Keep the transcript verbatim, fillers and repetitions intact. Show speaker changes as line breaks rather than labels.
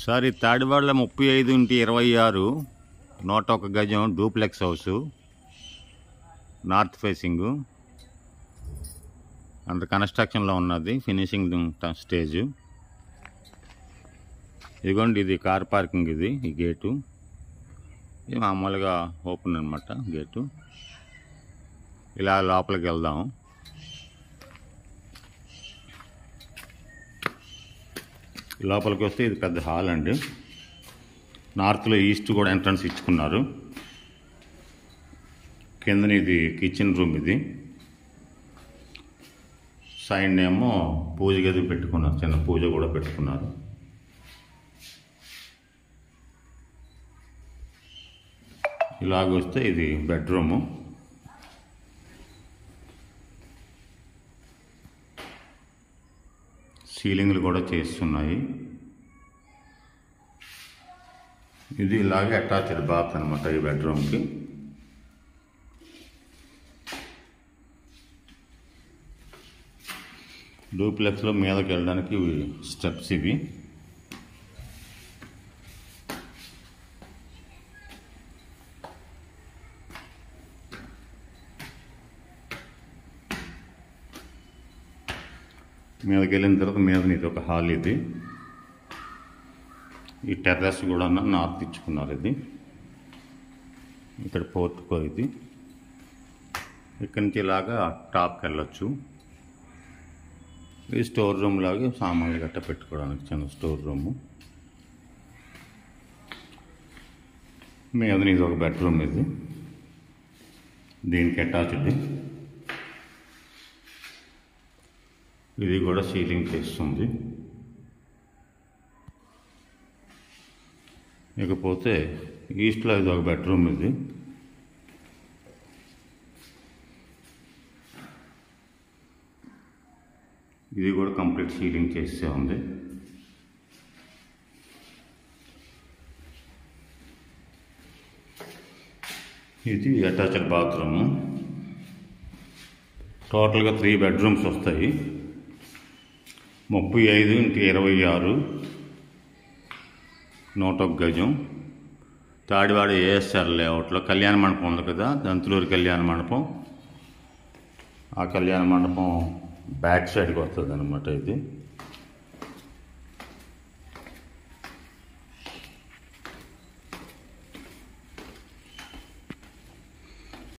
Sir ఈ తాడివాడల ముప్పై ఐదు ఇంటి ఇరవై ఆరు నూట ఒక గజం duplex house north facing under కన్స్ట్రక్షన్లో ఉన్నది, ఫినిషింగ్ స్టేజ్. ఇదిగోండి, ఇది కార్ పార్కింగ్. ఇది ఈ గేటు ఇది మామూలుగా ఓపెన్ అనమాట గేటు. ఇలా లోపలికి వెళ్దాం. లోపలికి వస్తే ఇది పెద్ద హాల్ అండి. నార్త్లో ఈస్ట్ కూడా ఎంట్రన్స్ ఇచ్చుకున్నారు. కిందని ఇది కిచెన్ రూమ్. ఇది సైడ్ ఏమో పూజ గది పెట్టుకున్నారు, చిన్న పూజ కూడా పెట్టుకున్నారు. ఇలాగొస్తే ఇది బెడ్రూము. సీలింగ్లు కూడా చేస్తున్నాయి. ఇది ఇలాగే అటాచ్డ్ బాత్ అనమాట ఈ బెడ్రూమ్కి. డూప్లెక్స్లో మీదకి వెళ్ళడానికి స్టెప్స్ ఇవి. మీదకి వెళ్ళిన తర్వాత మీద ఇది ఒక హాల్. ఇది ఈ టెర్రస్ కూడా నార్త్ ఇచ్చుకున్నారు. ఇది ఇక్కడ పోర్టుకో. ఇది ఇక్కడి నుంచి ఇలాగా టాప్కి వెళ్ళొచ్చు. ఇది స్టోర్ రూమ్ లాగా సామాన్లు గట్ట పెట్టుకోవడానికి చిన్న స్టోర్ రూము. మీద ఇది ఒక బెడ్రూమ్. ఇది దీనికి అటాచ్డ్. ఇది కూడా సీలింగ్ చేస్తుంది. ఇకపోతే ఈస్ట్లో ఇది ఒక బెడ్రూమ్. ఇది ఇది కూడా కంప్లీట్ సీలింగ్ చేసే ఉంది. ఇది అటాచ్డ్ బాత్రూము. టోటల్గా త్రీ బెడ్రూమ్స్ వస్తాయి. ముప్పై ఐదు ఇంటి ఇరవై ఆరు నూట ఒక గజం. తాడివాడ ఏఎస్ఆర్ లేఅవుట్లో కళ్యాణ మండపం ఉంది కదా, దంతులూరు కళ్యాణ మండపం. ఆ కళ్యాణ మండపం బ్యాక్ సైడ్కి వస్తుంది అనమాట ఇది.